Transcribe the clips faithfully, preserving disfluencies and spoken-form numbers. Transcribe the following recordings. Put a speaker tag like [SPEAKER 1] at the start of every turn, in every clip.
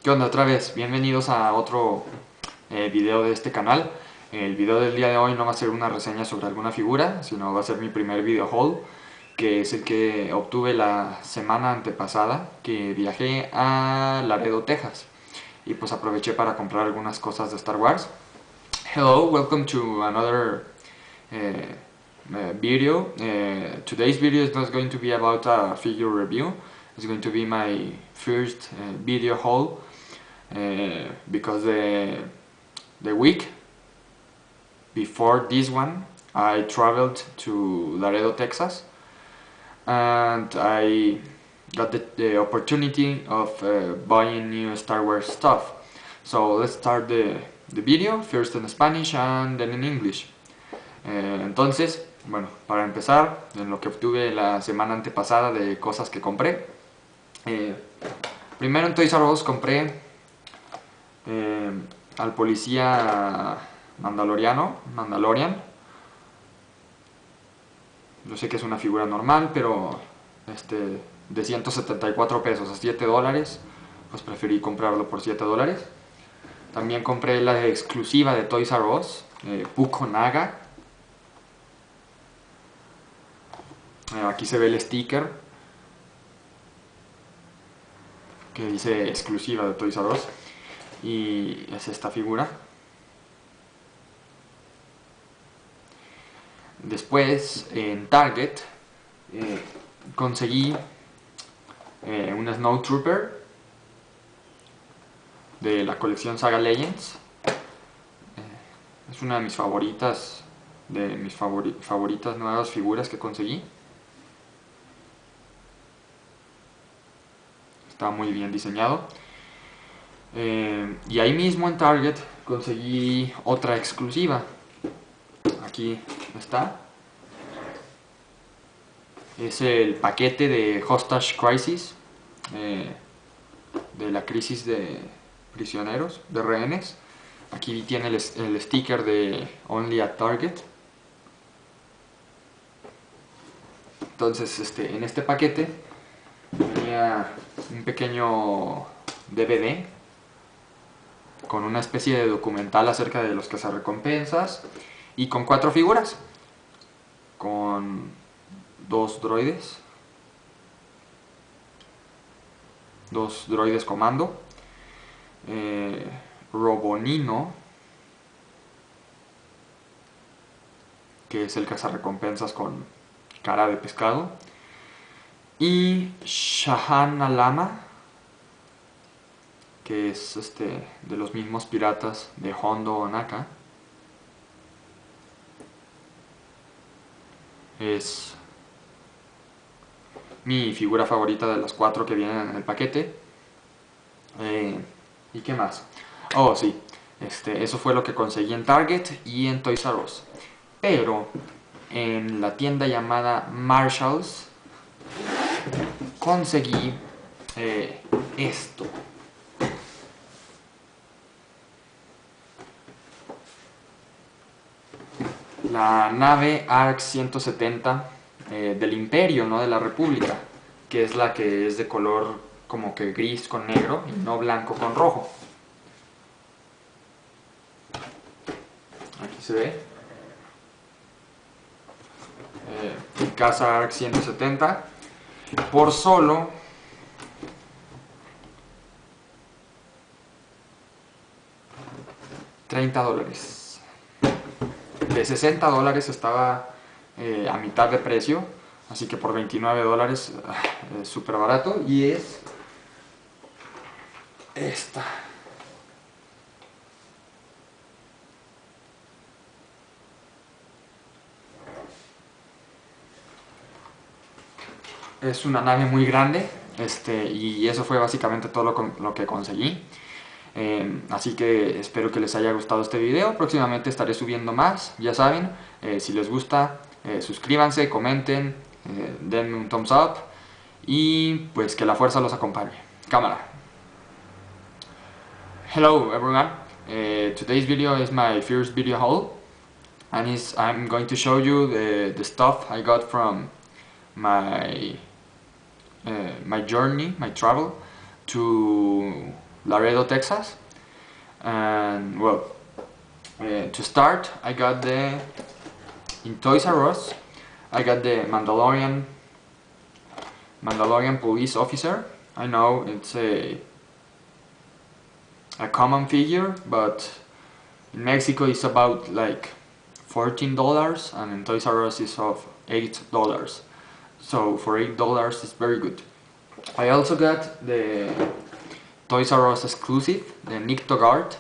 [SPEAKER 1] ¿Qué onda otra vez? Bienvenidos a otro eh, video de este canal. El video del día de hoy no va a ser una reseña sobre alguna figura, sino va a ser mi primer video haul, que es el que obtuve la semana antepasada que viajé a Laredo, Texas. Y pues aproveché para comprar algunas cosas de Star Wars. Hello, welcome to another uh, uh, video. Uh, today's video is not going to be about a figure review. It's going to be my first uh, video haul. Uh, because the, the week before this one I traveled to Laredo, Texas, and I got the, the opportunity of uh, buying new Star Wars stuff. So let's start the, the video, first in Spanish and then in English. Eh, entonces, bueno, para empezar, en lo que obtuve la semana antepasada de cosas que compré, eh, primero en Toys R Us compré Eh, al policía mandaloriano, Mandalorian. Yo sé que es una figura normal, pero este, de ciento setenta y cuatro pesos a siete dólares, pues preferí comprarlo por siete dólares. También compré la exclusiva de Toys R Us, eh, Puko Naga. Eh, aquí se ve el sticker que dice exclusiva de Toys R Us. Y es esta figura. Después en Target eh, conseguí eh, un Snowtrooper de la colección Saga Legends. Eh, es una de mis favoritas, de mis favori favoritas nuevas figuras que conseguí. Está muy bien diseñado. Eh, y ahí mismo en Target conseguí otra exclusiva. Aquí está. Es el paquete de Hostage Crisis, eh, de la crisis de prisioneros, de rehenes. Aquí tiene el, el sticker de Only at Target. Entonces, este, en este paquete venía un pequeño D V D con una especie de documental acerca de los cazarrecompensas y con cuatro figuras, con dos droides, dos droides comando, eh, Robonino, que es el cazarrecompensas con cara de pescado, y Shahan Alama, que es este, de los mismos piratas de Hondo Ohnaka. Es mi figura favorita de las cuatro que vienen en el paquete. Eh, ¿Y qué más? Oh, sí, este, eso fue lo que conseguí en Target y en Toys R Us. Pero en la tienda llamada Marshalls conseguí eh, esto. La nave ARC ciento setenta eh, del Imperio, no de la República, que es la que es de color como que gris con negro y no blanco con rojo. Aquí se ve. Eh, Casa ARC ciento setenta por solo treinta dólares. De sesenta dólares estaba eh, a mitad de precio, así que por veintinueve dólares es súper barato. Y es esta. Es una nave muy grande, este, y eso fue básicamente todo lo, lo que conseguí. Eh, así que espero que les haya gustado este video. Próximamente estaré subiendo más, ya saben. Eh, si les gusta, eh, suscríbanse, comenten, eh, denme un thumbs up y pues que la fuerza los acompañe. Cámara. Hello everyone. Uh, today's video is my first video haul, and is I'm going to show you the, the stuff I got from my uh, my journey, my travel to Laredo, Texas. And well, uh, to start, I got the in Toys R Us. I got the Mandalorian Mandalorian police officer. I know it's a a common figure, but in Mexico it's about like fourteen dollars, and in Toys R Us it's of eight dollars. So for eight dollars it's very good. I also got the Toys R Us exclusive, the Nick Togart.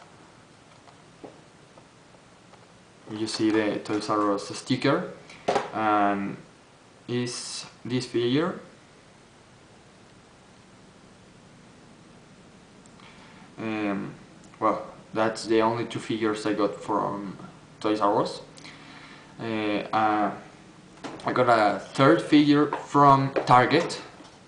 [SPEAKER 1] You see the Toys R Us sticker, and is this figure. Um, well, that's the only two figures I got from Toys R Us. Uh, uh, I got a third figure from Target.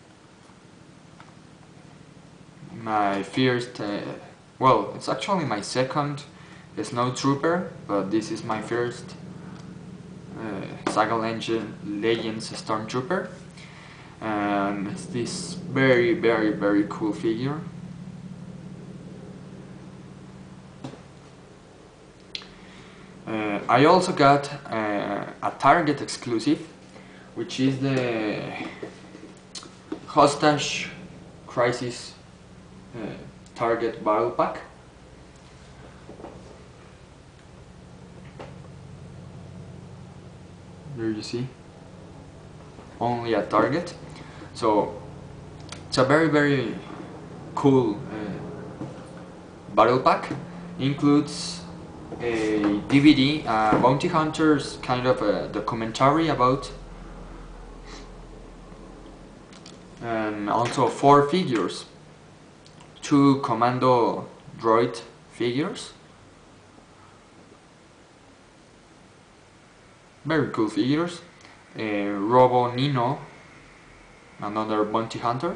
[SPEAKER 1] My first, uh, well, it's actually my second Snow Trooper, but this is my first uh, Saga Legends Stormtrooper. And it's this very, very, very cool figure. Uh, I also got uh, a Target exclusive, which is the Hostage Crisis uh, Target Battle Pack. There you see, only at Target. So it's a very, very cool uh, battle pack. Includes a D V D, uh, Bounty Hunters kind of a documentary about, and also four figures, two Commando droid figures, very cool figures, uh, Robo Nino, another Bounty Hunter,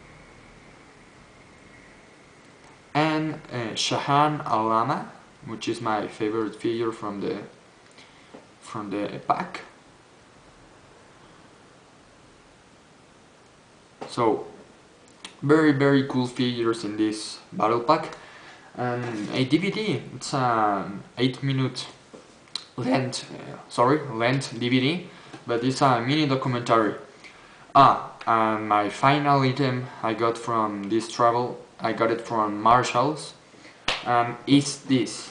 [SPEAKER 1] and uh, Shahan Alama, which is my favorite figure from the from the pack. So very, very cool figures in this battle pack. And a D V D, it's an eight minute length, uh, sorry, length D V D, but it's a mini documentary. Ah, and my final item I got from this travel, I got it from Marshalls, and it's this.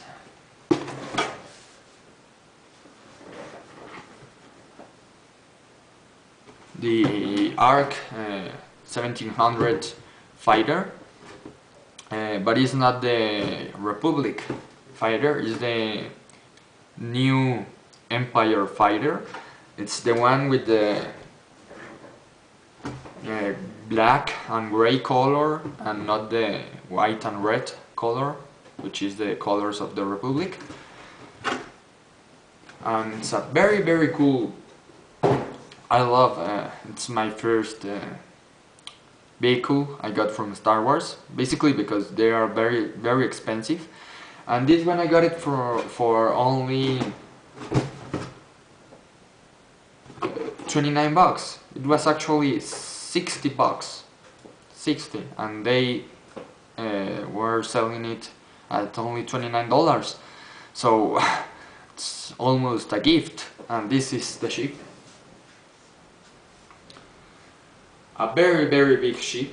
[SPEAKER 1] The ARC uh, seventeen hundred fighter, uh, but it's not the Republic fighter, it's the new Empire fighter. It's the one with the uh, black and gray color, and not the white and red color, which is the colors of the Republic. And it's a very, very cool. I love, uh, it's my first uh, vehicle I got from Star Wars, basically because they are very, very expensive. And this one I got it for, for only twenty-nine bucks. It was actually sixty bucks, sixty, and they uh, were selling it at only twenty-nine dollars. So it's almost a gift, and this is the ship. A very, very big ship.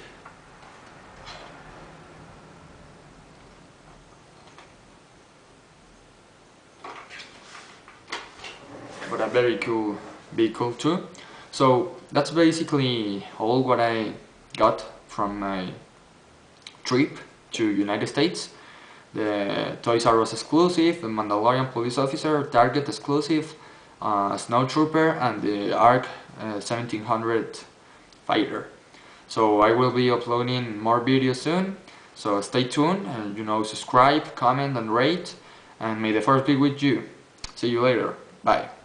[SPEAKER 1] But a very cool vehicle too. So that's basically all what I got from my trip to United States. The Toys R Us exclusive, the Mandalorian police officer, Target exclusive, uh, Snow Trooper, and the ARC uh, seventeen hundred fighter. So I will be uploading more videos soon, so stay tuned, and you know, subscribe, comment and rate, and may the force be with you. See you later. Bye.